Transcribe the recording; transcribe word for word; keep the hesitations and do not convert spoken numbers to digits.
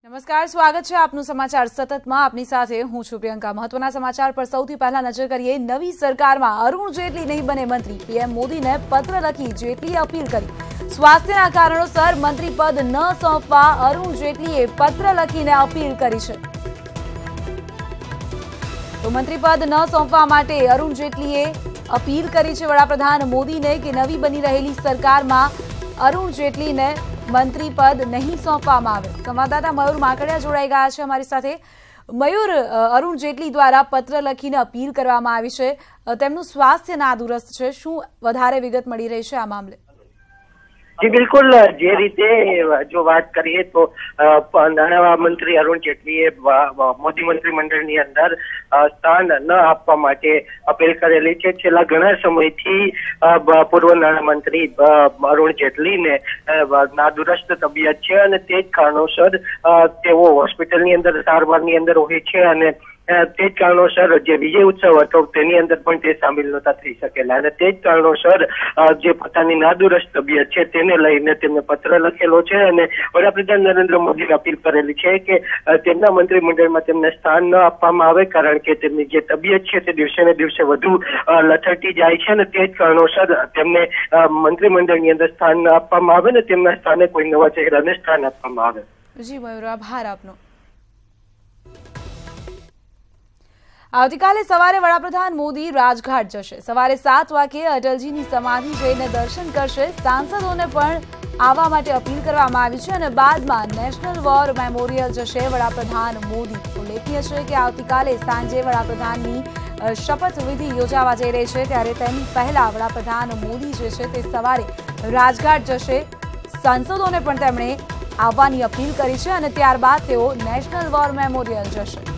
નમસ્કાર, સ્વાગત છે આપનું સમાચાર સતતમાં આપની સાથે હું છું પ્રિયંકા। મહત્વના સમાચાર પર સૌથી પહેલા નજર કરીએ। નવી સરકારમાં અરુણ જેટલી નહીં બને મંત્રી। પીએમ મોદીને પત્ર લખી જેટલીએ અપીલ કરી। સ્વાસ્થ્યના કારણોસર મંત્રી પદ ન સોંપવા અરુણ જેટલીએ પત્ર લખીને અપીલ કરી છે। તો મંત્રી પદ ન સોંપવા માટે અરુણ જેટલીએ અપીલ કરી છે વડાપ્રધાન મોદીને કે નવી બની રહેલી સરકારમાં અરુણ જેટલીને મંત્રી પદ નહીં સોંપવામાં આવે। સંવાદદાતા મયુર માકડિયા જોડાઈ ગયા છે અમારી સાથે। મયુર, અરુણ જેટલી દ્વારા પત્ર લખીને અપીલ કરવામાં આવી છે, તેમનું સ્વાસ્થ્ય નાદુરસ્ત છે, શું વધારે વિગત મળી રહી છે આ મામલે? જી બિલકુલ, જે રીતે જો વાત કરીએ તો નાણાં મંત્રી અરુણ જેટલીએ મોદી મંત્રીમંડળની અંદર સ્થાન ન આપવા માટે અપીલ કરેલી છે। છેલ્લા ઘણા સમયથી પૂર્વ નાણામંત્રી અરુણ જેટલીને નાદુરસ્ત તબિયત છે અને તે જ કારણોસર તેઓ હોસ્પિટલની અંદર સારવારની અંદર હોય છે અને તે જ કારણોસર જે વિજય ઉત્સવ હતો તેની અંદર પણ તે સામેલ નહોતા થઈ શકેલા અને તે જ કારણોસર જે પોતાની નાદુરસ્ત તબિયત છે તેને લઈને તેમને પત્ર લખેલો છે અને વડાપ્રધાન નરેન્દ્ર મોદીને અપીલ કરેલી છે કે તેમના મંત્રીમંડળમાં તેમને સ્થાન ન આપવામાં આવે, કારણ કે તેમની જે તબિયત છે તે દિવસે ને દિવસે વધુ લથડતી જાય છે અને તે જ કારણોસર તેમને મંત્રીમંડળની અંદર સ્થાન ન આપવામાં આવે ને તેમના સ્થાને કોઈ નવા ચહેરાને સ્થાન આપવામાં આવે। જી મયુર, આભાર આપનો। આવતીકાલે સવારે વડાપ્રધાન મોદી રાજઘાટ જશે। સવારે સાત વાગે અટલજીની સમાધિ જઈને દર્શન કરશે। સાંસદોને પણ આવવા માટે અપીલ કરવામાં આવી છે અને બાદમાં નેશનલ વોર મેમોરિયલ જશે વડાપ્રધાન મોદી। ઉલ્લેખનીય છે કે આવતીકાલે સાંજે વડાપ્રધાનની શપથવિધિ યોજાવા જઈ રહી છે, ત્યારે તેની પહેલા વડાપ્રધાન મોદી જે છે તે સવારે રાજઘાટ જશે। સાંસદોને પણ તેમણે આવવાની અપીલ કરી છે અને ત્યારબાદ તેઓ નેશનલ વોર મેમોરિયલ જશે।